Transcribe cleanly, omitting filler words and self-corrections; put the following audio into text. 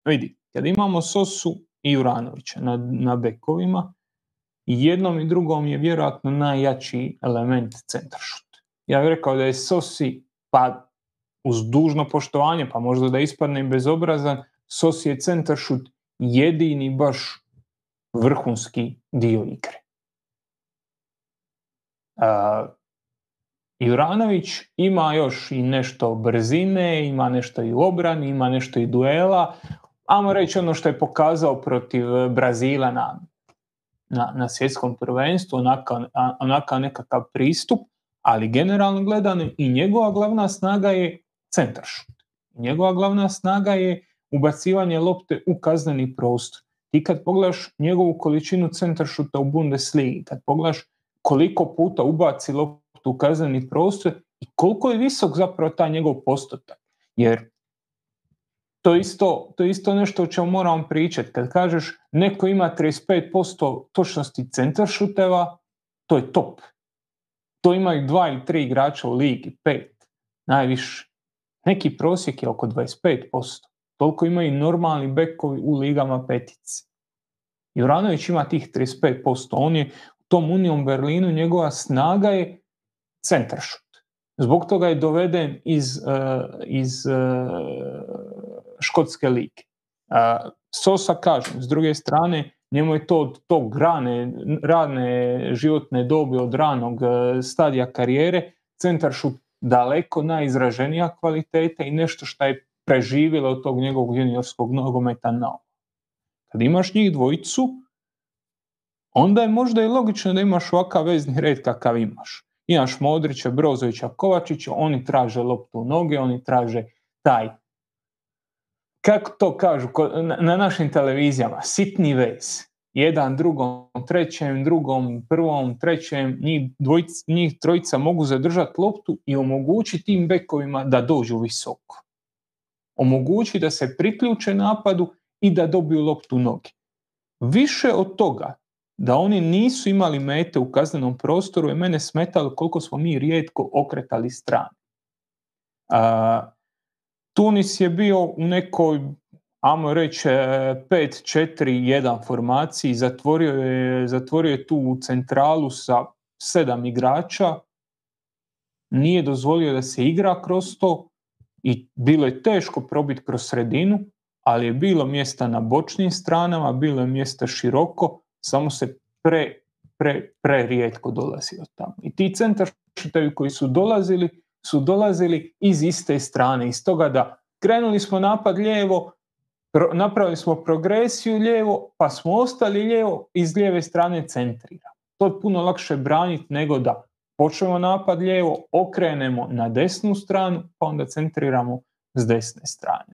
Vidi, kad imamo Sosu i Juranovića na bekovima, jednom i drugom je vjerojatno najjači element centaršut. Ja bih rekao da je Sosi, pa uz dužno poštovanje, pa možda da ispadne bezobrazan, Sosi je centaršut jedini baš vrhunski dio igre. Juranović ima još i nešto brzine, ima nešto i u obrani, ima nešto i duela. Ajmo reći ono što je pokazao protiv Brazila na svjetskom prvenstvu, onakav nekakav pristup, ali generalno gledano i njegova glavna snaga je centaršut. Njegova glavna snaga je ubacivanje lopte u kazneni prostor. Ti kad pogledaš njegovu količinu centaršuta u Bundesligi, kad pogledaš koliko puta ubaci loptu u kazneni prostor i koliko je visok zapravo taj njegov postotak. Jer to je isto nešto o čemu moramo pričati. Kad kažeš neko ima 35% točnosti centaršuteva, to je top. To imaju 2 ili 3 igrača u ligi, 5, najviše. Neki prosjek je oko 25%. Toliko imaju normalni bekovi u ligama petici. Juranović ima tih 35%. On je u tom Union Berlinu, njegova snaga je centaršut. Zbog toga je doveden iz škotske lige. Sosa, kažem, s druge strane, njemu je to od tog radne životne dobi, od ranog stadija karijere, centaršut daleko najizraženija kvaliteta i nešto što je preživjelo od tog njegovog juniorskog nogometa na ovo. Kad imaš njih dvojicu, onda je možda i logično da imaš ovakav vezni red kakav imaš. Imaš Modrića, Brozovića, Kovačića, oni traže loptu u noge, oni traže taj, kako to kažu na našim televizijama, sitni vez. Jedan drugom, trećem, drugom, prvom, trećem, njih trojica mogu zadržati loptu i omogućiti tim bekovima da dođu visoko. Omogući da se priključe napadu i da dobiju loptu u noge. Više od toga, da oni nisu imali mete u kaznenom prostoru, je mene smetalo koliko smo mi rijetko okretali strane. Tunis je bio u nekoj, ajmo reći, 5-4-1 formaciji, zatvorio je tu centralu sa 7 igrača, nije dozvolio da se igra kroz to i bilo je teško probiti kroz sredinu, ali je bilo mjesta na bočnim stranama, bilo je mjesta široko, samo se rijetko dolazi od tamo. I ti centaršutevi koji su dolazili iz iste strane, iz toga da krenuli smo napad lijevo, napravili smo progresiju lijevo, pa smo ostali lijevo, iz lijeve strane centriramo. To je puno lakše braniti nego da počnemo napad lijevo, okrenemo na desnu stranu, pa onda centriramo s desne strane.